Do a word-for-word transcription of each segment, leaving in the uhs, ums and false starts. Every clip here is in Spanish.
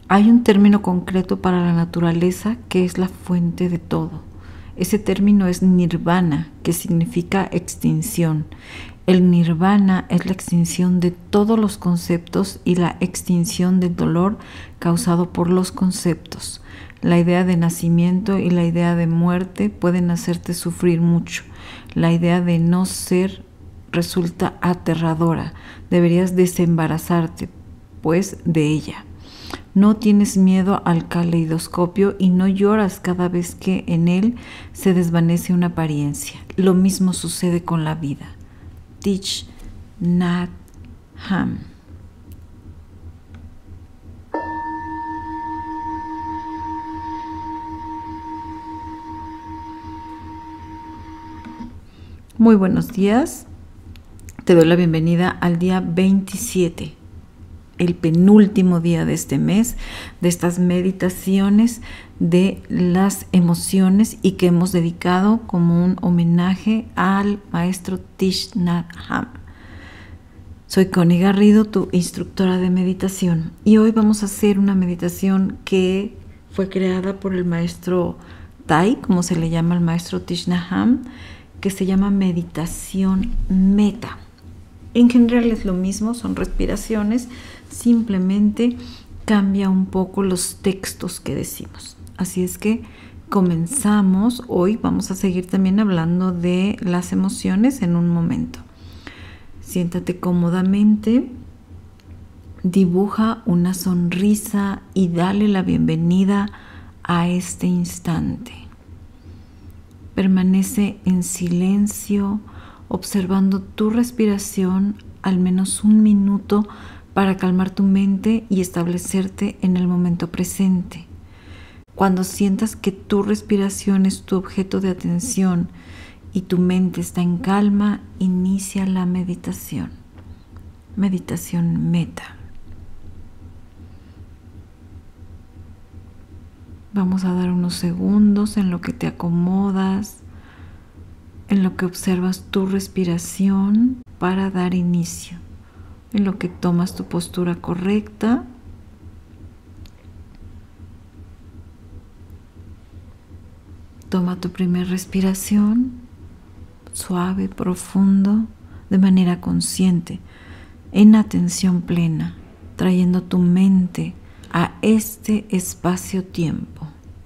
Hay un término concreto para la naturaleza que es la fuente de todo. Ese término es nirvana, que significa extinción. El nirvana es la extinción de todos los conceptos y la extinción del dolor causado por los conceptos. La idea de nacimiento y la idea de muerte pueden hacerte sufrir mucho. La idea de no ser resulta aterradora. Deberías desembarazarte, pues, de ella. No tienes miedo al caleidoscopio y no lloras cada vez que en él se desvanece una apariencia. Lo mismo sucede con la vida. Thich Nhat Hanh. Muy buenos días. Te doy la bienvenida al día veintisiete. El penúltimo día de este mes, de estas meditaciones de las emociones y que hemos dedicado como un homenaje al maestro Thich Nhat Hanh. Soy Connie Garrido, tu instructora de meditación, y hoy vamos a hacer una meditación que fue creada por el maestro Thai, como se le llama al maestro Thich Nhat Hanh, que se llama meditación meta. En general es lo mismo, son respiraciones, simplemente cambia un poco los textos que decimos. Así es que comenzamos. Hoy vamos a seguir también hablando de las emociones en un momento. Siéntate cómodamente, dibuja una sonrisa y dale la bienvenida a este instante. Permanece en silencio, observando tu respiración al menos un minuto para calmar tu mente y establecerte en el momento presente. Cuando sientas que tu respiración es tu objeto de atención y tu mente está en calma, inicia la meditación. Meditación meta. Vamos a dar unos segundos en lo que te acomodas, en lo que observas tu respiración para dar inicio, en lo que tomas tu postura correcta. Toma tu primera respiración, suave, profundo, de manera consciente, en atención plena, trayendo tu mente a este espacio-tiempo.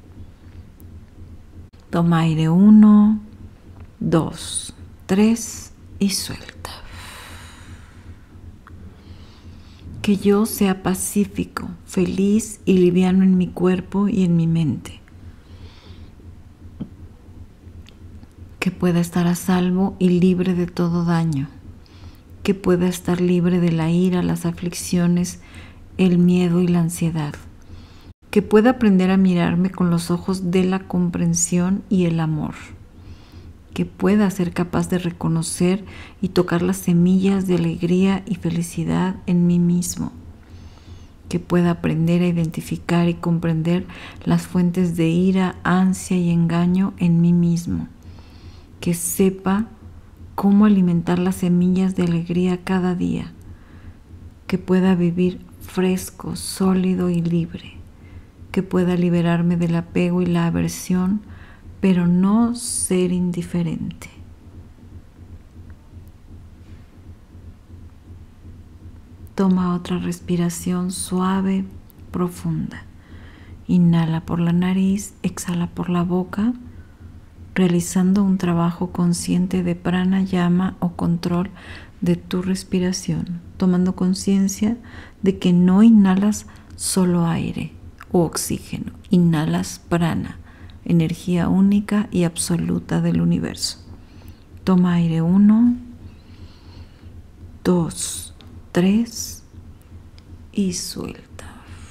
Toma aire uno, dos, tres y suelta. Que yo sea pacífico, feliz y liviano en mi cuerpo y en mi mente. Que pueda estar a salvo y libre de todo daño. Que pueda estar libre de la ira, las aflicciones, el miedo y la ansiedad. Que pueda aprender a mirarme con los ojos de la comprensión y el amor. Que pueda ser capaz de reconocer y tocar las semillas de alegría y felicidad en mí mismo. Que pueda aprender a identificar y comprender las fuentes de ira, ansia y engaño en mí mismo. Que sepa cómo alimentar las semillas de alegría cada día. Que pueda vivir fresco, sólido y libre. Que pueda liberarme del apego y la aversión, pero no ser indiferente. Toma otra respiración suave, profunda. Inhala por la nariz, exhala por la boca, realizando un trabajo consciente de pranayama o control de tu respiración, tomando conciencia de que no inhalas solo aire o oxígeno, inhalas prana, energía única y absoluta del universo. Toma aire uno, dos, tres y suelta.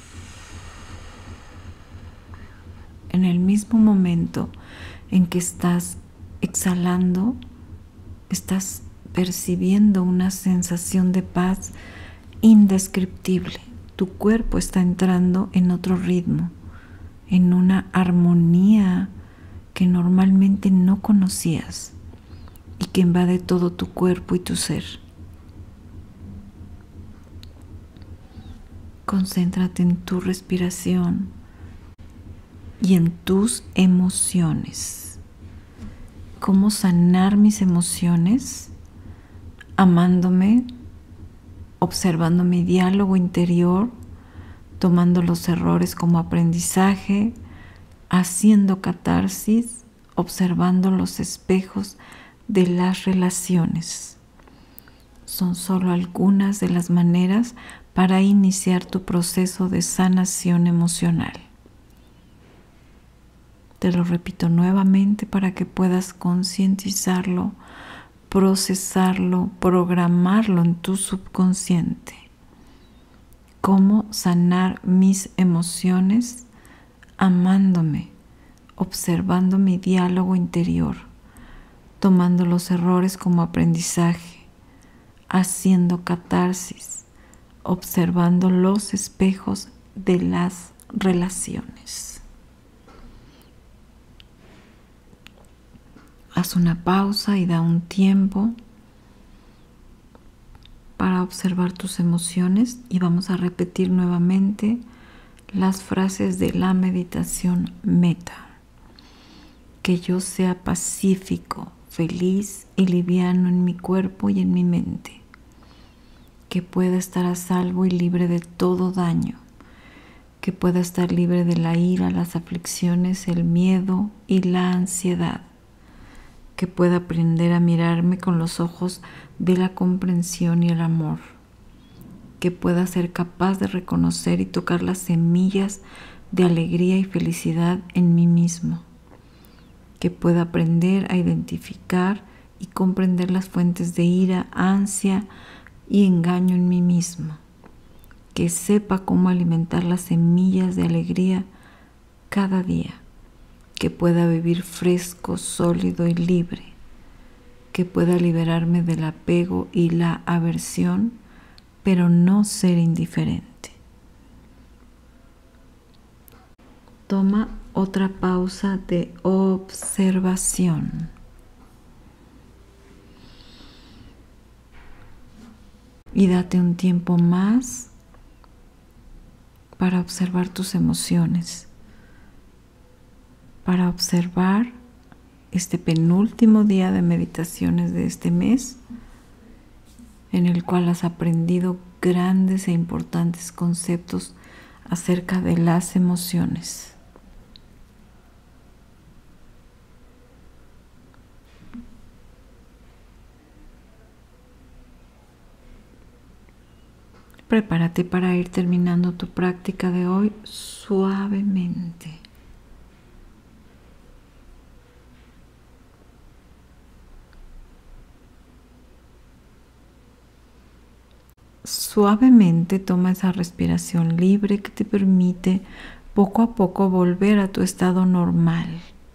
En el mismo momento en que estás exhalando, estás percibiendo una sensación de paz indescriptible. Tu cuerpo está entrando en otro ritmo, en una armonía que normalmente no conocías y que invade todo tu cuerpo y tu ser. Concéntrate en tu respiración y en tus emociones. ¿Cómo sanar mis emociones? Amándome, observando mi diálogo interior, tomando los errores como aprendizaje, haciendo catarsis, observando los espejos de las relaciones. Son solo algunas de las maneras para iniciar tu proceso de sanación emocional. Te lo repito nuevamente para que puedas concientizarlo, procesarlo, programarlo en tu subconsciente. ¿Cómo sanar mis emociones? Amándome, observando mi diálogo interior, tomando los errores como aprendizaje, haciendo catarsis, observando los espejos de las relaciones. Haz una pausa y da un tiempo para observar tus emociones y vamos a repetir nuevamente las frases de la meditación meta. Que yo sea pacífico, feliz y liviano en mi cuerpo y en mi mente. Que pueda estar a salvo y libre de todo daño. Que pueda estar libre de la ira, las aflicciones, el miedo y la ansiedad. Que pueda aprender a mirarme con los ojos de la comprensión y el amor. Que pueda ser capaz de reconocer y tocar las semillas de alegría y felicidad en mí mismo. Que pueda aprender a identificar y comprender las fuentes de ira, ansia y engaño en mí mismo. Que sepa cómo alimentar las semillas de alegría cada día. Que pueda vivir fresco, sólido y libre. Que pueda liberarme del apego y la aversión, pero no ser indiferente. Toma otra pausa de observación. Y date un tiempo más para observar tus emociones, para observar este penúltimo día de meditaciones de este mes, en el cual has aprendido grandes e importantes conceptos acerca de las emociones. Prepárate para ir terminando tu práctica de hoy suavemente. Suavemente toma esa respiración libre que te permite poco a poco volver a tu estado normal.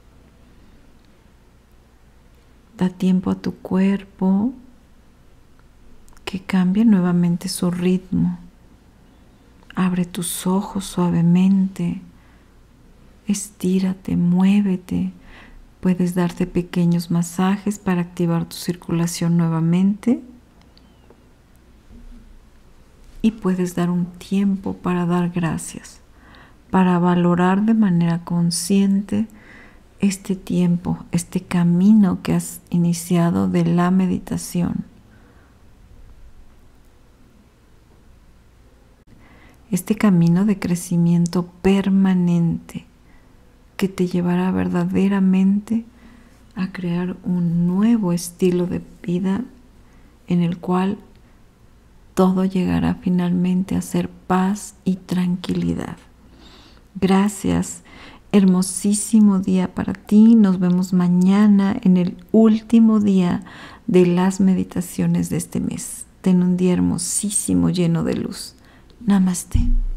Da tiempo a tu cuerpo que cambie nuevamente su ritmo. Abre tus ojos suavemente. Estírate, muévete. Puedes darte pequeños masajes para activar tu circulación nuevamente. Y puedes dar un tiempo para dar gracias, para valorar de manera consciente este tiempo, este camino que has iniciado de la meditación. Este camino de crecimiento permanente que te llevará verdaderamente a crear un nuevo estilo de vida en el cual todo llegará finalmente a ser paz y tranquilidad. Gracias. Hermosísimo día para ti. Nos vemos mañana en el último día de las meditaciones de este mes. Ten un día hermosísimo lleno de luz. Namaste.